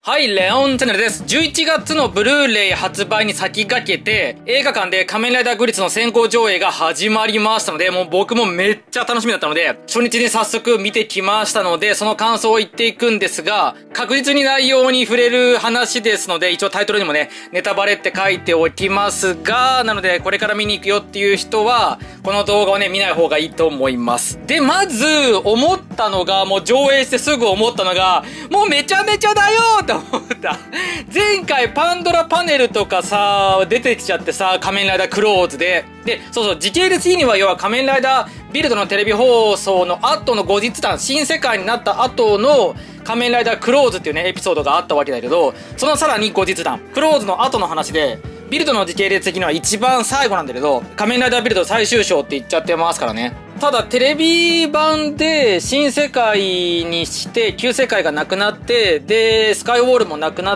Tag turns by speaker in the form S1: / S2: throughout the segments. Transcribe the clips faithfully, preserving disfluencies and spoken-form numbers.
S1: はい、レオンチャンネルです。じゅういちがつのブルーレイ発売に先駆けて、映画館で仮面ライダーグリッツの先行上映が始まりましたので、もう僕もめっちゃ楽しみだったので、初日に早速見てきましたので、その感想を言っていくんですが、確実に内容に触れる話ですので、一応タイトルにもね、ネタバレって書いておきますが、なのでこれから見に行くよっていう人は、この動画をね、見ない方がいいと思います。で、まず、思ったのが、もう上映してすぐ思ったのが、もうめちゃめちゃだよーって思った。前回パンドラパネルとかさ、出てきちゃってさ、仮面ライダークローズで。で、そうそう、時系列的には要は仮面ライダービルドのテレビ放送の後の後日談、新世界になった後の仮面ライダークローズっていうね、エピソードがあったわけだけど、そのさらに後日談、クローズの後の話で、ビルドの時系列的には一番最後なんだけど、仮面ライダービルド最終章って言っちゃってますからね。ただテレビ版で新世界にして旧世界がなくなって、で、スカイウォールもなくなって、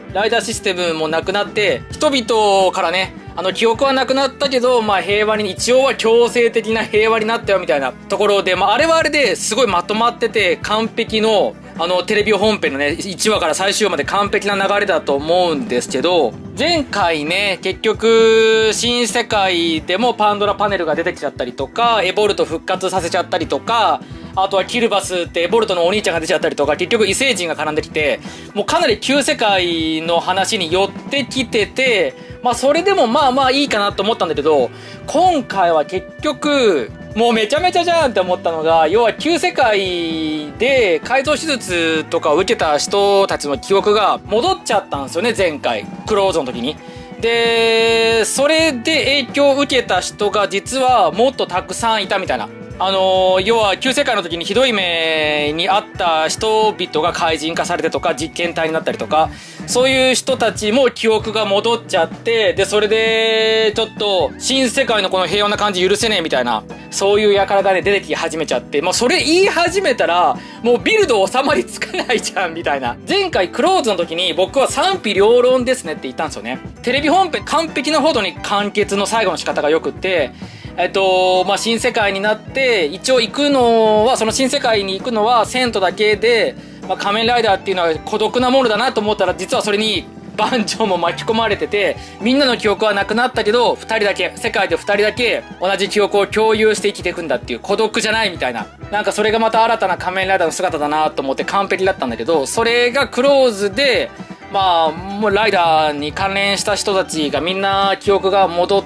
S1: ライダーシステムもなくなって、人々からね、あの記憶はなくなったけど、まあ平和に、一応は強制的な平和になったよみたいなところで、まああれはあれですごいまとまってて完璧の、あのテレビ本編のね、いちわから最終話まで完璧な流れだと思うんですけど、前回ね、結局、新世界でもパンドラパネルが出てきちゃったりとか、エボルト復活させちゃったりとか、あとはキルバスってエボルトのお兄ちゃんが出ちゃったりとか、結局異星人が絡んできて、もうかなり旧世界の話に寄ってきてて、まあそれでもまあまあいいかなと思ったんだけど、今回は結局、もうめちゃめちゃじゃんって思ったのが、要は旧世界で改造手術とかを受けた人たちの記憶が戻っちゃったんですよね、前回。クローズの時に。で、それで影響を受けた人が実はもっとたくさんいたみたいな。あのー、要は旧世界の時にひどい目にあった人々が怪人化されてとか実験体になったりとか、そういう人たちも記憶が戻っちゃって、で、それでちょっと新世界のこの平和な感じ許せねえみたいな、そういう輩がね出てき始めちゃって、もうそれ言い始めたらもうビルド収まりつかないじゃんみたいな。前回クローズの時に僕は賛否両論ですねって言ったんですよね。テレビ本編完璧なほどに完結の最後の仕方が良くって、えっと、まあ、新世界になって、一応行くのは、その新世界に行くのはセントだけで、まあ、仮面ライダーっていうのは孤独なものだなと思ったら、実はそれにバンジョーも巻き込まれてて、みんなの記憶はなくなったけど、二人だけ、世界で二人だけ同じ記憶を共有して生きていくんだっていう孤独じゃないみたいな。なんかそれがまた新たな仮面ライダーの姿だなと思って完璧だったんだけど、それがクローズで、まあ、もうライダーに関連した人たちがみんな記憶が戻って、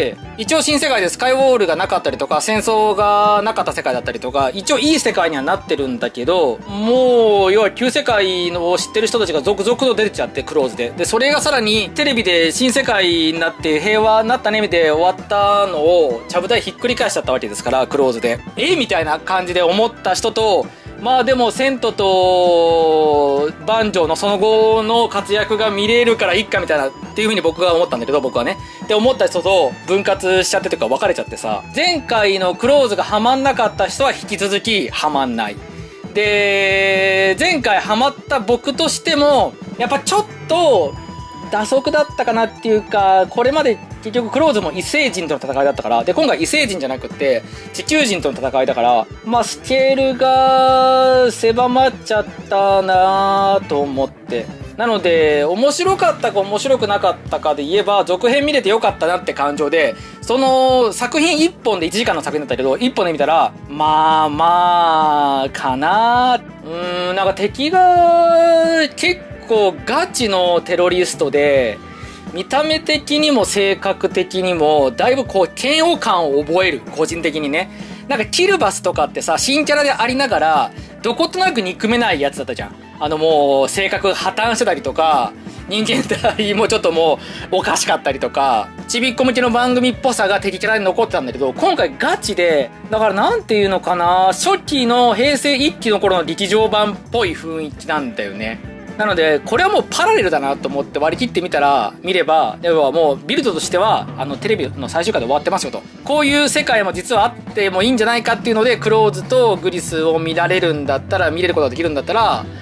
S1: 一応新世界でスカイウォールがなかったりとか、戦争がなかった世界だったりとか、一応いい世界にはなってるんだけど、もう、要は旧世界のを知ってる人たちが続々と出てきちゃって、クローズで。で、それがさらにテレビで新世界になって平和になったねみたいで終わったのを、ちゃぶ台ひっくり返しちゃったわけですから、クローズで。えみたいな感じで思った人と、まあでもセントとバンジョーのその後の活躍が見れるからいっかみたいなっていう風に僕が思ったんだけど、僕はね。って思った人と分割しちゃってというか別れちゃってさ、前回のクローズがハマんなかった人は引き続きハマんない。で、前回ハマった僕としても、やっぱちょっと打足だったかなっていうか、これまで結局クローズも異星人との戦いだったから、で、今回異星人じゃなくって地球人との戦いだから、まあスケールが狭まっちゃったなぁと思って。なので、面白かったか面白くなかったかで言えば、続編見れてよかったなって感情で、その作品いっぽんでいちじかんの作品だったけど、いっぽんで見たら、まあまあ、かなぁ。うーん、なんか敵が結構ガチのテロリストで、見た目的にも性格的にもだいぶこう嫌悪感を覚える、個人的にね。なんかキルバスとかってさ、新キャラでありながらどことなく憎めないやつだったじゃん。あのもう性格破綻してたりとか、人間体もちょっともうおかしかったりとか、ちびっこ向けの番組っぽさが敵キャラに残ってたんだけど、今回ガチで、だからなんていうのかな、初期の平成いっきの頃の劇場版っぽい雰囲気なんだよね。なので、これはもうパラレルだなと思って割り切ってみたら、見れば、要はもうビルドとしては、あのテレビの最終回で終わってますよと。こういう世界も実はあってもいいんじゃないかっていうので、クローズとグリスを見られるんだったら、見れることができるんだったら、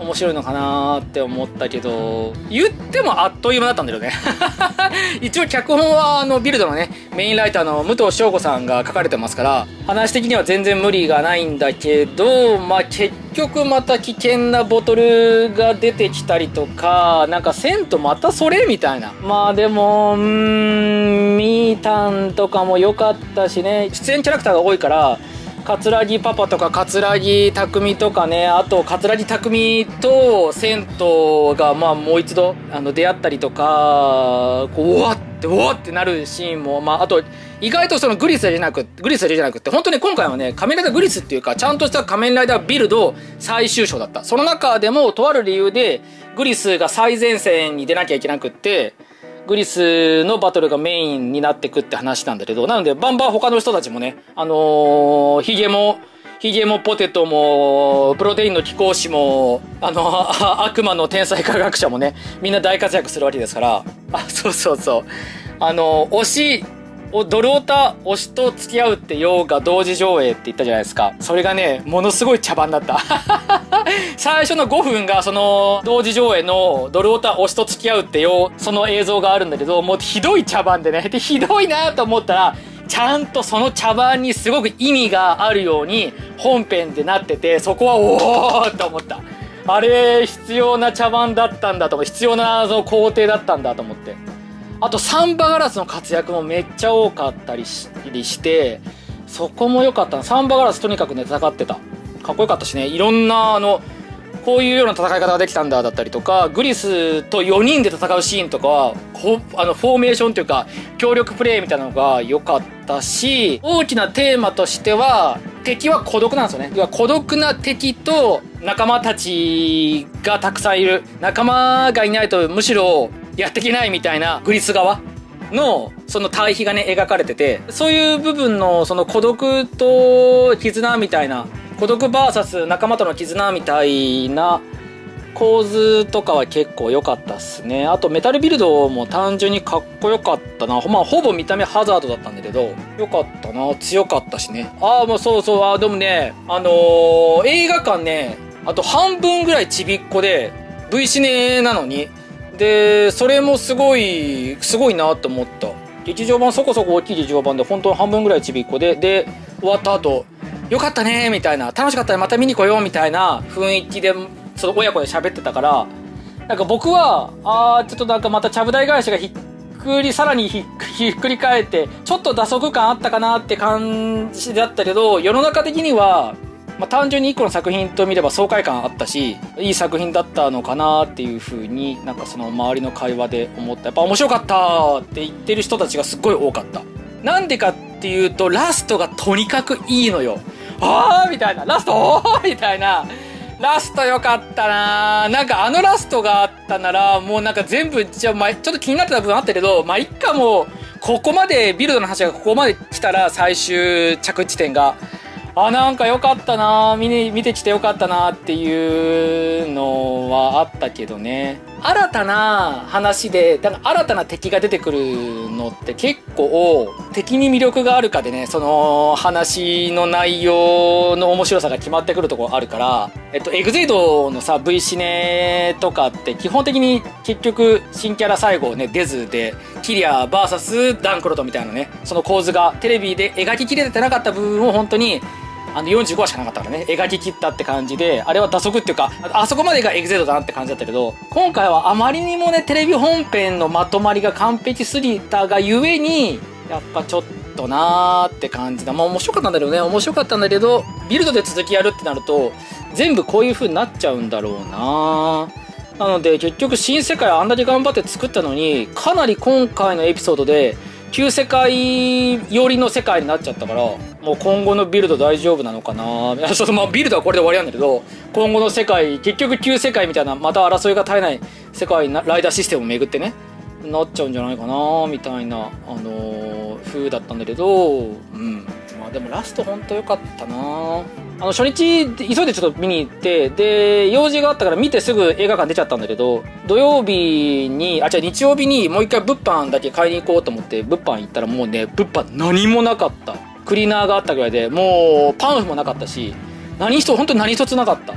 S1: 面白いのかなーって思ったけど、言ってもあっという間だったんだよね。一応脚本はあのビルドのね、メインライターの武藤翔吾さんが書かれてますから、話的には全然無理がないんだけど、まあ結局また危険なボトルが出てきたりとか、なんかせんとまたそれみたいな。まあでも、うーん、ミータンとかも良かったしね、出演キャラクターが多いから、桂木パパとか桂木匠とかね、あと桂木匠と銭湯がまあもう一度あの出会ったりとか、こうおわっておわってなるシーンも、まああと意外とそのグリスじゃなくグリスじゃなくて本当に今回はね、仮面ライダーグリスっていうかちゃんとした仮面ライダービルド最終章だった。その中でもとある理由でグリスが最前線に出なきゃいけなくって、グリスのバトルがメインになってくって話なんだけど、なのでバンバン他の人たちもね、あのー、ヒゲも、ヒゲもポテトも、プロテインの貴公子も、あの、悪魔の天才科学者もね、みんな大活躍するわけですから、あ、そうそうそう。あの、推し、ドルオタ推しと付き合うってようが同時上映って言ったじゃないですか。それがね、ものすごい茶番だった。最初のごふんがその同時上映のドルオタ推しと付き合うってよう、その映像があるんだけど、もうひどい茶番でね。で、ひどいなと思ったら、ちゃんとその茶番にすごく意味があるように本編でなってて、そこはおーと思った。あれ、必要な茶番だったんだと思って、必要なその工程だったんだと思って。あとサンバガラスの活躍もめっちゃ多かったり し, して、そこも良かったな。サンバガラスとにかくね、戦ってた。かっこよかったしね、いろんなあの、こういうような戦い方ができたんだだったりとか、グリスとよにんで戦うシーンとかは、あのフォーメーションというか、協力プレイみたいなのが良かったし、大きなテーマとしては、敵は孤独なんですよね。要は孤独な敵と仲間たちがたくさんいる。仲間がいないとむしろやっていけないみたいなグリス側のその対比がね描かれてて、そういう部分のその孤独と絆みたいな、孤独 ブイエス 仲間との絆みたいな構図とかは結構良かったっすね。あとメタルビルドも単純にかっこよかったな。まあほぼ見た目ハザードだったんだけど、よかったな。強かったしね。ああもうそうそう、あでもね、あのー、映画館ね、あと半分ぐらいちびっこで V シネなのに、でそれもすごいすごいなと思った。劇場版そこそこ大きい劇場版で本当に半分ぐらいちびっこで、で終わった後よかったねみたいな、楽しかったらまた見に来ようみたいな雰囲気でその親子で喋ってたから、なんか僕はあーちょっとなんかまたちゃぶ台返しがひっくりさらにひっくり返ってちょっと打足感あったかなって感じだったけど、世の中的にはまあ、単純に一個の作品と見れば爽快感あったし、いい作品だったのかなっていう風になんかその周りの会話で思った。やっぱ面白かったって言ってる人たちがすっごい多かった。なんでかっていうとラストがとにかくいいのよ。あーみたいな、ラストおーみたいな、ラスト良かったな。なんかあのラストがあったならもうなんか全部じゃあ、まあ、ちょっと気になってた部分あったけど、まあいっか、もうここまでビルドの話がここまで来たら最終着地点があ、なんか良かったな、見に見てきて良かったなっていうのはあったけどね。新たな話で、だから新たな敵が出てくるのって結構敵に魅力があるかでね、その話の内容の面白さが決まってくるところあるから、えっとエグゼイドのさ V シネとかって基本的に結局新キャラ最後ね出ずでキリア ブイエス ダンクロトみたいなね、その構図がテレビで描ききれてなかった部分を本当にあのよんじゅうごわしかなかったからね、描き切ったって感じで、あれは打足っていうか、あそこまでがエグゼイドだなって感じだったけど、今回はあまりにもねテレビ本編のまとまりが完璧すぎたがゆえに、やっぱちょっとなーって感じだ。まあ面白かったんだけどね、面白かったんだけど、ビルドで続きやるってなると全部こういう風になっちゃうんだろうな。なので結局新世界あんだけ頑張って作ったのに、かなり今回のエピソードで旧世界寄りの世界になっちゃったから、もう今後のビルド大丈夫なのかな。ちょっとまあビルドはこれで終わりなんだけど、今後の世界結局旧世界みたいなまた争いが絶えない世界なライダーシステムを巡ってねなっちゃうんじゃないかなみたいな、あのー、風だったんだけど、うんまあでもラストほんと良かったな。あの初日急いでちょっと見に行って、で用事があったから見てすぐ映画館出ちゃったんだけど、土曜日にあ違う日曜日にもう一回物販だけ買いに行こうと思って物販行ったら、もうね物販何もなかった。クリーナーがあったぐらいで、もうパンフもなかったし、何一つ本当に何一つなかった。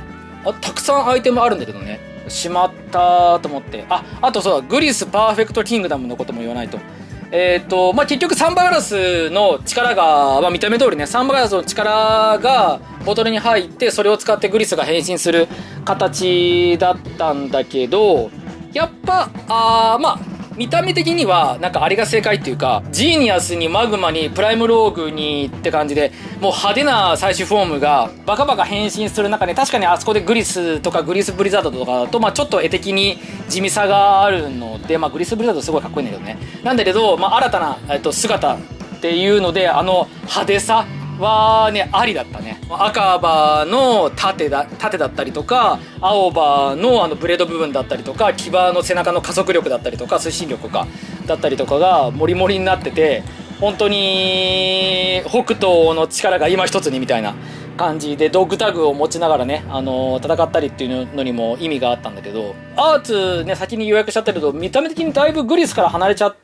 S1: あ、たくさんアイテムあるんだけどね。しまったと思って。あ、あとそうだ、グリスパーフェクトキングダムのことも言わないと。えっと、まあ、結局サンバガラスの力が、まあ、見た目通りね、サンバガラスの力がボトルに入って、それを使ってグリスが変身する形だったんだけど、やっぱ、あー、まあ、見た目的には、なんかあれが正解っていうか、ジーニアスにマグマにプライムローグにって感じで、もう派手な最終フォームがバカバカ変身する中で、確かにあそこでグリスとかグリスブリザードとかだと、まあちょっと絵的に地味さがあるので、まあグリスブリザードすごいかっこいいんだけどね。なんだけど、まあ新たな、えっと、姿っていうので、あの派手さはね、ありだったね。赤バーの盾だ、盾だったりとか、青バーのあのブレード部分だったりとか、騎馬の背中の加速力だったりとか、推進力とか、だったりとかが、モリモリになってて、本当に、北東の力が今一つにみたいな感じで、ドッグタグを持ちながらね、あのー、戦ったりっていうのにも意味があったんだけど、アーツね、先に予約しちゃったけど、見た目的にだいぶグリスから離れちゃって、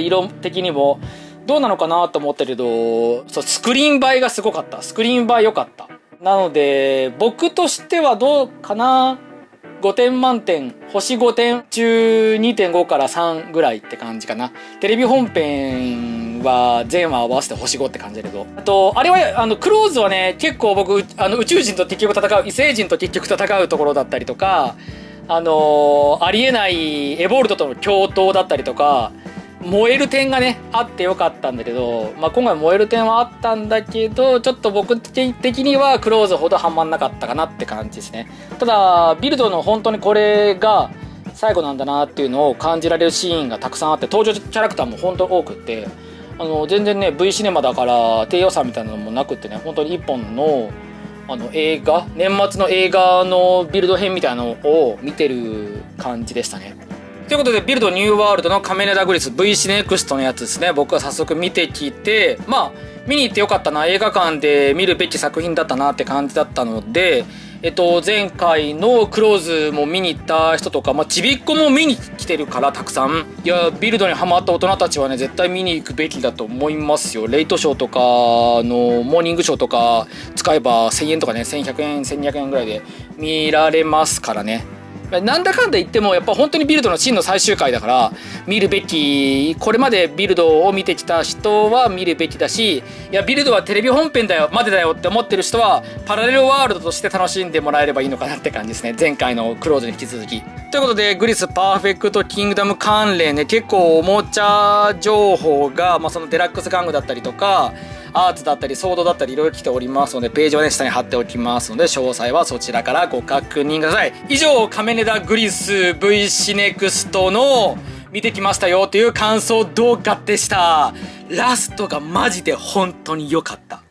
S1: 色的にも、どうなのかなと思ったけど、そう、スクリーン映えがすごかった。スクリーン映え良かった。なので、僕としてはどうかな ?ご 点満点、星ごてん中 にてんご からさんぐらいって感じかな。テレビ本編は全話合わせて星ごって感じだけど。あと、あれは、あの、クローズはね、結構僕、あの、宇宙人と結局戦う、異星人と結局戦うところだったりとか、あのー、ありえないエボルトとの共闘だったりとか、燃える点がね、あってよかったんだけど、まあ、今回燃える点はあったんだけど、ちょっと僕的にはクローズほどハマんなかったかなって感じですね。ただ、ビルドの本当にこれが最後なんだなっていうのを感じられるシーンがたくさんあって、登場キャラクターも本当多くって、あの、全然ね、V シネマだから低予算みたいなのもなくってね、本当に一本の、あの、映画、年末の映画のビルド編みたいなのを見てる感じでしたね。ということで、ビルドニューワールドの仮面ライダーグリス V シネクストのやつですね。僕は早速見てきて、まあ、見に行ってよかったな、映画館で見るべき作品だったなって感じだったので、えっと、前回のクローズも見に行った人とか、まあ、ちびっこも見に来てるから、たくさん。いや、ビルドにハマった大人たちはね、絶対見に行くべきだと思いますよ。レイトショーとかの、モーニングショーとか使えばせんえんとかね、せんひゃくえん、せんにひゃくえんぐらいで見られますからね。なんだかんだ言ってもやっぱ本当にビルドの真の最終回だから見るべき、これまでビルドを見てきた人は見るべきだし、いやビルドはテレビ本編だよまでだよって思ってる人はパラレルワールドとして楽しんでもらえればいいのかなって感じですね。前回のクローズに引き続きということで、グリスパーフェクトキングダム関連ね、結構おもちゃ情報が、まあ、そのデラックス玩具だったりとかアーツだったりソードだったりいろいろ来ておりますので、ページはね下に貼っておきますので、詳細はそちらからご確認ください。以上、仮面ライダーグリス V シネクストの見てきましたよという感想動画でした。ラストがマジで本当に良かった。